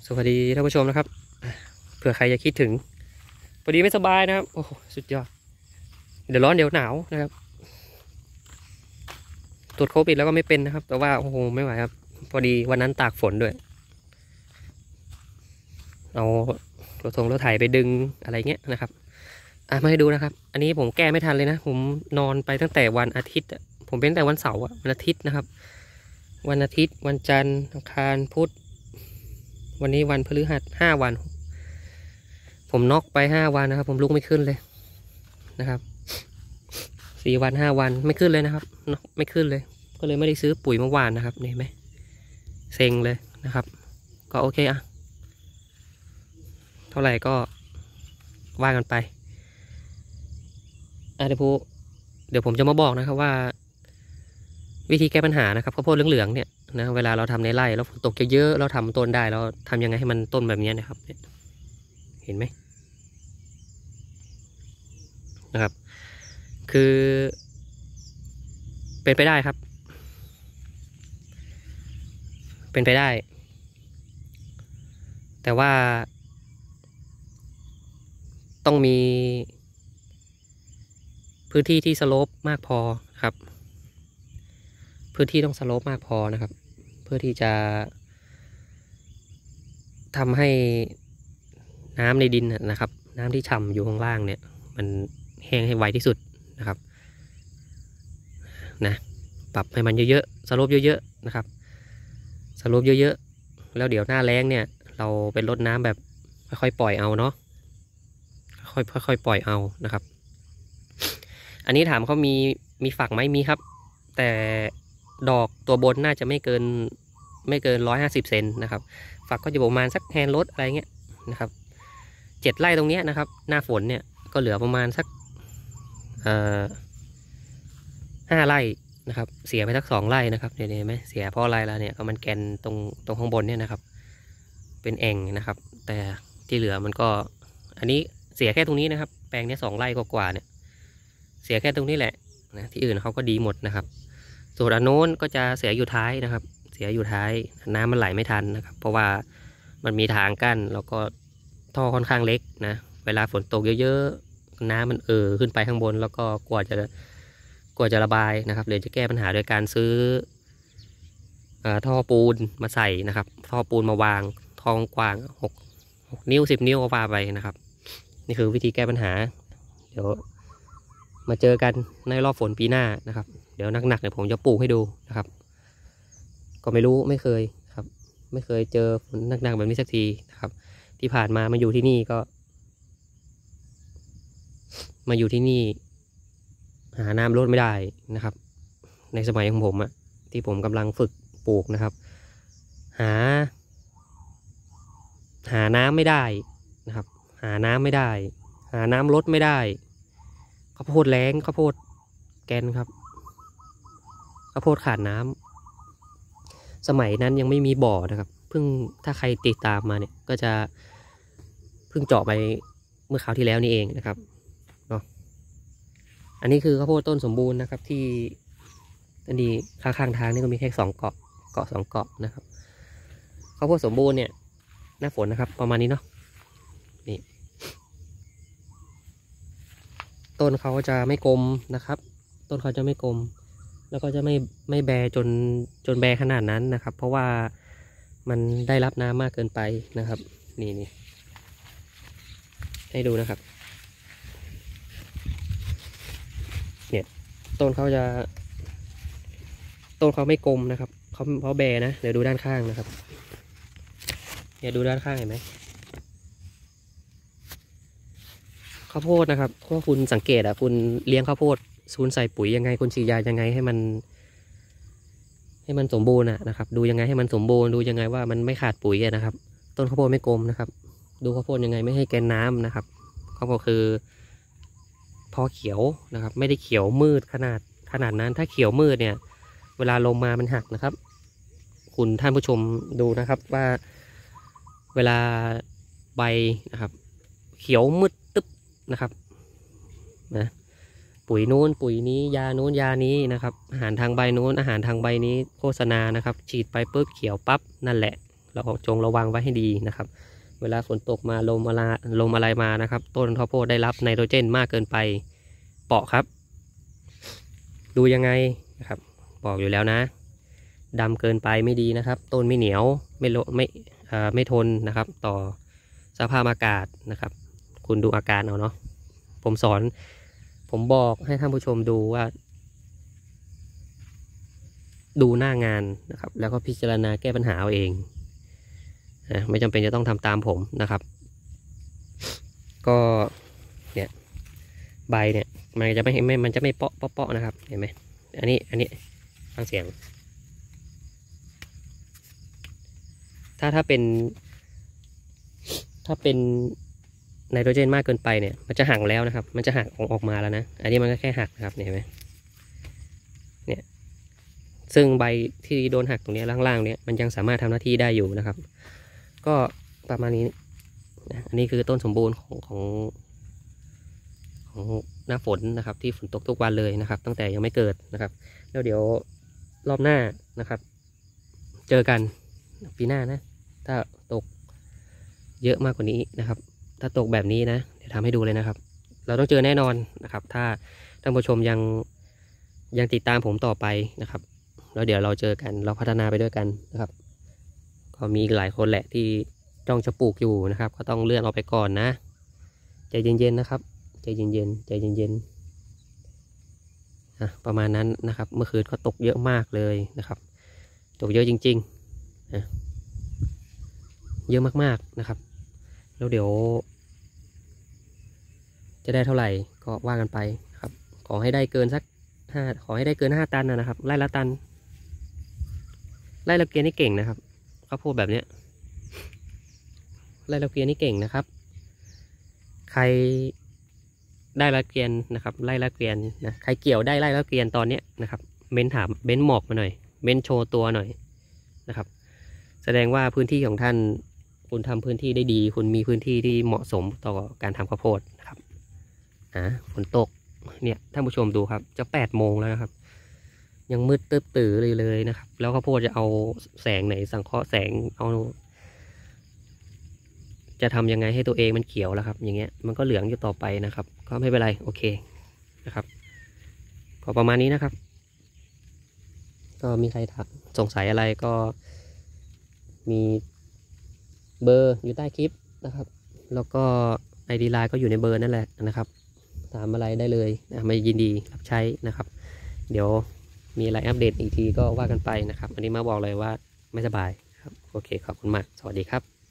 สวัสดีท่านผู้ชมนะครับเผื่อใครจะคิดถึงพอดีไม่สบายนะครับโอ้โหสุดยอดเดี๋ยวร้อนเดี๋ยวหนาวนะครับตรวจโควิดแล้วก็ไม่เป็นนะครับแต่ว่าโอ้โหไม่ไหวครับพอดีวันนั้นตากฝนด้วยเอารถไถไปดึงอะไรเงี้ยนะครับมาให้ดูนะครับอันนี้ผมแก้ไม่ทันเลยนะผมนอนไปตั้งแต่วันอาทิตย์ผมเป็นตั้งแต่วันเสาร์วันอาทิตย์นะครับวันอาทิตย์วันจันทร์อังคารพุธวันนี้วันพฤหัส5 วันผมน็อกไป5 วันนะครับผมลุกไม่ขึ้นเลยนะครับ4 วัน5 วันไม่ขึ้นเลยนะครับน็อกไม่ขึ้นเลยก็เลยไม่ได้ซื้อปุ๋ยเมื่อวานนะครับนี่ไหมเซ็งเลยนะครับก็โอเคเท่าไหร่ก็ว่ากันไปเดี๋ยวผมจะมาบอกนะครับว่าวิธีแก้ปัญหานะครับข้าวโพดเหลืองๆเนี่ยนะเวลาเราทำในไร่แล้วฝนตกเยอะๆเราทำต้นได้เราทำยังไงให้มันต้นแบบนี้นะครับเห็นไหมนะครับคือเป็นไปได้ครับเป็นไปได้แต่ว่าต้องมีพื้นที่ที่สโลปมากพอครับพื้นที่ต้องสโลปมากพอนะครับเพื่อที่จะทำให้น้ำในดินนะครับน้ำที่ฉ่ำอยู่ข้างล่างเนี่ยมันแห้งให้ไวที่สุดนะครับนะปรับให้มันเยอะๆสโลปเยอะๆนะครับสโลปเยอะๆแล้วเดี๋ยวหน้าแล้งเนี่ยเราเป็นรดน้ำแบบค่อยๆปล่อยเอาเนาะค่อยๆปล่อยเอานะครับอันนี้ถามเขามีฝักไหมมีครับแต่ดอกตัวบนน่าจะไม่เกิน150 เซนนะครับฝักก็จะประมาณสักแฮนด์รถอะไรเงี้ยนะครับ7 ไร่ตรงเนี้ยนะครับหน้าฝนเนี่ยก็เหลือประมาณสัก5 ไร่นะครับเสียไปสัก2 ไร่นะครับเห็นไหมเสียเพราะอะไรแล้วเนี่ยก็มันแกนตรงข้างบนเนี่ยนะครับเป็นแอ่งนะครับแต่ที่เหลือมันก็อันนี้เสียแค่ตรงนี้นะครับแปลงนี้2 ไร่กว่าเนี่ยเสียแค่ตรงนี้แหละนะที่อื่นเขาก็ดีหมดนะครับส่วนอันโน้นก็จะเสียอยู่ท้ายนะครับเสียอยู่ท้ายน้ำมันไหลไม่ทันนะครับเพราะว่ามันมีทางกั้นแล้วก็ท่อค่อนข้างเล็กนะเวลาฝนตกเยอะๆน้ำมันขึ้นไปข้างบนแล้วก็กว่าจะระบายนะครับเลยจะแก้ปัญหาโดยการซื้อท่อปูนมาใส่นะครับท่อปูนมาวางท่อกว้าง6 นิ้ว10 นิ้วก็ว่าไปนะครับนี่คือวิธีแก้ปัญหาเดี๋ยวมาเจอกันในรอบฝนปีหน้านะครับเดี๋ยวหนักๆเนี่ยผมจะปลูกให้ดูนะครับก็ไม่รู้ไม่เคยครับไม่เคยเจอฝนหนักๆแบบนี้สักทีนะครับที่ผ่านมาอยู่ที่นี่ก็มาอยู่ที่นี่หาน้ำรดไม่ได้นะครับในสมัยของผมที่ผมกำลังฝึกปลูกนะครับหาน้ำไม่ได้นะครับหาน้ำไม่ได้หาน้ำรดไม่ได้ข้าวโพดแล้งข้าวโพดแกนครับข้าวโพดขาดน้ำสมัยนั้นยังไม่มีบ่อนะครับถ้าใครติดตามมาเนี่ยก็จะเพิ่งเจาะไปเมื่อคราวที่แล้วนี่เองนะครับเนาะอันนี้คือข้าวโพดต้นสมบูรณ์นะครับที่อันนี้ข้างทางนี่ก็มีแค่2 เกาะ2 เกาะนะครับข้าวโพดสมบูรณ์เนี่ยหน้าฝนนะครับประมาณนี้เนาะนี่ต้นเขาจะไม่กลมนะครับต้นเขาจะไม่กลมแล้วก็จะไม่แบจนแบขนาดนั้นนะครับเพราะว่ามันได้รับน้ำมากเกินไปนะครับนี่ให้ดูนะครับเนี่ยต้นเขาไม่กลมนะครับเขาแบนะเดี๋ยวดูด้านข้างนะครับเนี่ยดูด้านข้างเห็นไหมข้าวโพดนะครับถ้าคุณสังเกตคุณเลี้ยงข้าวโพดคุณใส่ปุ๋ยยังไงคุณฉีดยายังไงให้มันสมบูรณ์นะครับดูยังไงให้มันสมบูรณ์ดูยังไงว่ามันไม่ขาดปุ๋ยนะครับต้นข้าวโพดไม่กลมนะครับดูข้าวโพดยังไงไม่ให้แกนน้ำนะครับก็คือพอเขียวนะครับไม่ได้เขียวมืดขนาดนั้นถ้าเขียวมืดเนี่ยเวลาลมมามันหักนะครับคุณท่านผู้ชมดูนะครับว่าเวลาใบนะครับเขียวมืดตึ๊บนะครับนะปุ๋ยนู้นปุ๋ยนี้ยานู้นยานี้นะครับอาหารทางใบนู้นอาหารทางใบนี้โฆษณานะครับฉีดไปปุ๊บเขียวปั๊บนั่นแหละเราระวังไว้ให้ดีนะครับเวลาฝนตกมาลมอะไรมานะครับต้นข้าวโพดได้รับไนโตรเจนมากเกินไปเปาะครับดูยังไงนะครับบอกอยู่แล้วนะดำเกินไปไม่ดีนะครับต้นไม่เหนียวไม่ทนนะครับต่อสภาพอากาศนะครับคุณดูอาการเอาเนาะผมบอกให้ท่านผู้ชมดูว่าดูหน้างานนะครับแล้วก็พิจารณาแก้ปัญหาเอาเองไม่จำเป็นจะต้องทำตามผมนะครับก็เนี่ยใบเนี่ยมันจะไม่เปาะนะครับเห็นไหมอันนี้ฟังเสียงถ้าเป็นไนโตรเจนมากเกินไปเนี่ยมันจะหักแล้วนะครับมันจะหักออกมาแล้วนะอันนี้มันก็แค่หักนะครับเห็นไหมเนี่ยซึ่งใบที่โดนหักตรงนี้ล่างๆเนี่ยมันยังสามารถทำหน้าที่ได้อยู่นะครับก็ประมาณนี้อันนี้คือต้นสมบูรณ์ของหน้าฝนนะครับที่ฝนตกทุกวันเลยนะครับตั้งแต่ยังไม่เกิดนะครับแล้วเดี๋ยวรอบหน้านะครับเจอกันปีหน้านะถ้าตกเยอะมากกว่านี้นะครับถ้าตกแบบนี้นะเดี๋ยวทำให้ดูเลยนะครับเราต้องเจอแน่นอนนะครับถ้าท่านผู้ชมยังติดตามผมต่อไปนะครับแล้วเดี๋ยวเราเจอกันเราพัฒนาไปด้วยกันนะครับก็มีหลายคนแหละที่จ้องจะปลูกอยู่นะครับก็ต้องเลื่อนออกไปก่อนนะใจเย็นๆนะครับใจเย็นประมาณนั้นนะครับเมื่อคืนก็ตกเยอะมากเลยนะครับตกเยอะจริงๆเยอะมากๆนะครับแล้วเดี๋ยวจะได้เท่าไหร่ก็ว่ากันไปครับขอให้ได้เกินสักขอให้ได้เกิน5 ตันนะครับไร่ละตันไร่ละเกียร์นี่เก่งนะครับข้าวโพดแบบเนี้ยไร่ละเกียร์นี่เก่งนะครับใครได้ละเกียนนะครับไล่ละเกียนนะใครเกี่ยวได้ไล่ละเกียนตอนเนี้ยนะครับเม้นถามเม้นหมอกมาหน่อยเม้นโชว์ตัวหน่อยนะครับแสดงว่าพื้นที่ของท่านคุณทำพื้นที่ได้ดีคุณมีพื้นที่ที่เหมาะสมต่อการทำข้าวโพดนะครับฝนตกเนี่ยท่านผู้ชมดูครับจะ8 โมงแล้วนะครับยังมืดตื้อเลยนะครับแล้วข้าวโพดจะเอาแสงไหนสังเคราะห์แสงเอาจะทำยังไงให้ตัวเองมันเขียวแล้วครับอย่างเงี้ยมันก็เหลืองอยู่ต่อไปนะครับก็ไม่เป็นไรโอเคนะครับก็ประมาณนี้นะครับก็มีใครถามสงสัยอะไรก็มีเบอร์อยู่ใต้คลิปนะครับแล้วก็ ID ไลน์ก็อยู่ในเบอร์นั่นแหละนะครับถามอะไรได้เลยไม่ยินดีรับใช้นะครับเดี๋ยวมีอะไรอัปเดตอีกทีก็ว่ากันไปนะครับอันนี้มาบอกเลยว่าไม่สบายครับโอเคขอบคุณมากสวัสดีครับ